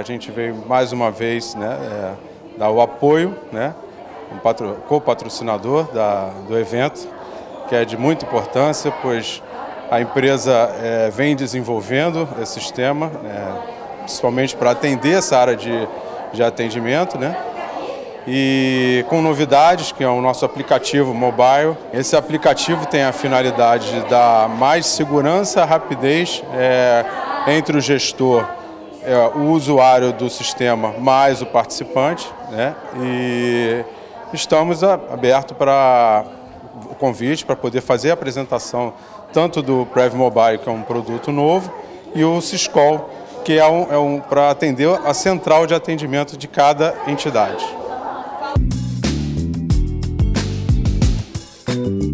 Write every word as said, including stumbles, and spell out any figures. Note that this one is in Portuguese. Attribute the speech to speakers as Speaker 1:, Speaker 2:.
Speaker 1: a gente veio mais uma vez, né, é, dar o apoio, né, um patro, co-patrocinador da, do evento, que é de muita importância, pois a empresa é, vem desenvolvendo esse sistema, né, principalmente para atender essa área de, de atendimento, né, e com novidades, que é o nosso aplicativo mobile. Esse aplicativo tem a finalidade de dar mais segurança, rapidez é, entre o gestor, é, o usuário do sistema, mais o participante, né? E estamos abertos para o convite para poder fazer a apresentação tanto do Prev Mobile, que é um produto novo, e o Siscol, que é, um, é um, para atender a central de atendimento de cada entidade.